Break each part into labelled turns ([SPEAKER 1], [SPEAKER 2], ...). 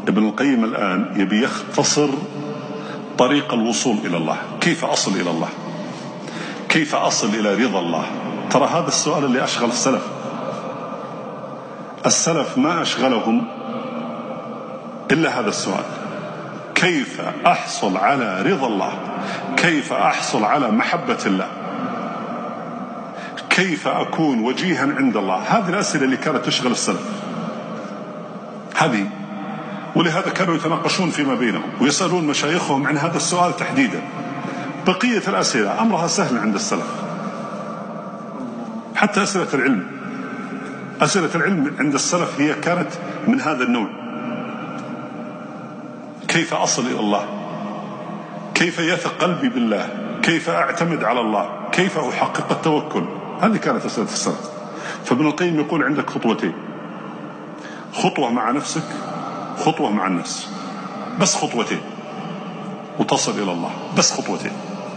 [SPEAKER 1] ابن القيم الآن يبي يختصر طريق الوصول إلى الله. كيف أصل إلى الله؟ كيف أصل إلى رضا الله؟ ترى هذا السؤال اللي أشغل السلف. السلف ما أشغلهم إلا هذا السؤال: كيف أحصل على رضا الله؟ كيف أحصل على محبة الله؟ كيف أكون وجيها عند الله؟ هذه الأسئلة اللي كانت تشغل السلف هذه، ولهذا كانوا يتناقشون فيما بينهم ويسألون مشايخهم عن هذا السؤال تحديدا. بقية الأسئلة أمرها سهل عند السلف، حتى أسئلة العلم. أسئلة العلم عند السلف هي كانت من هذا النوع: كيف أصل إلى الله؟ كيف يثق قلبي بالله؟ كيف أعتمد على الله؟ كيف أحقق التوكل؟ هذه كانت أسئلة السلف. فابن القيم يقول عندك خطوتين: خطوة مع نفسك، خطوة مع الناس. بس خطوتين وتصل إلى الله، بس خطوتين: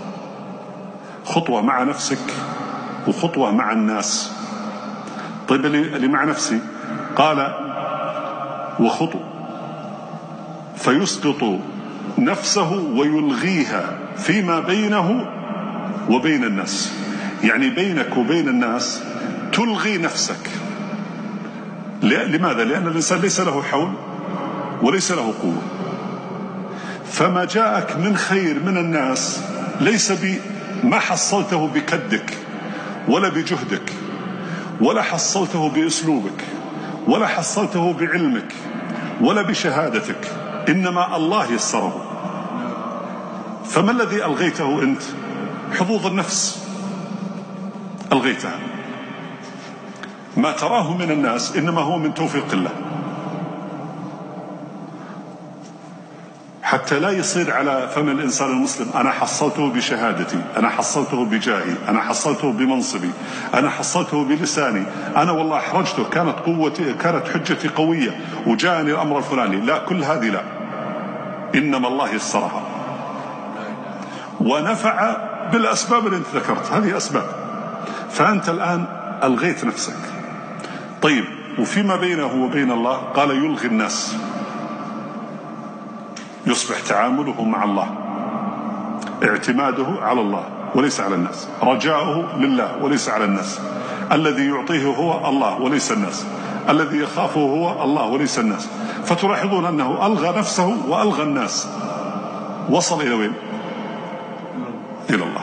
[SPEAKER 1] خطوة مع نفسك وخطوة مع الناس. طيب اللي مع نفسي قال: وخطوة فيسقط نفسه ويلغيها فيما بينه وبين الناس. يعني بينك وبين الناس تلغي نفسك. لماذا؟ لأن الإنسان ليس له حول وليس له قوة، فما جاءك من خير من الناس ليس ما حصلته بكدك ولا بجهدك، ولا حصلته بأسلوبك، ولا حصلته بعلمك، ولا بشهادتك، إنما الله يسره. فما الذي ألغيته أنت؟ حظوظ النفس ألغيتها. ما تراه من الناس إنما هو من توفيق الله، حتى لا يصير على فم الإنسان المسلم: أنا حصلته بشهادتي، أنا حصلته بجاهي، أنا حصلته بمنصبي، أنا حصلته بلساني، أنا والله أحرجته، كانت قوتي، كانت حجتي قوية وجاءني الأمر الفلاني. لا، كل هذه لا، إنما الله يسرها ونفع بالأسباب اللي أنت ذكرت. هذه أسباب. فأنت الآن ألغيت نفسك. طيب، وفيما بينه وبين الله قال: يلغي الناس. يصبح تعامله مع الله، اعتماده على الله وليس على الناس، رجاؤه لله وليس على الناس، الذي يعطيه هو الله وليس الناس، الذي يخافه هو الله وليس الناس. فتلاحظون أنه ألغى نفسه وألغى الناس، وصل إلى وين؟ إلى الله.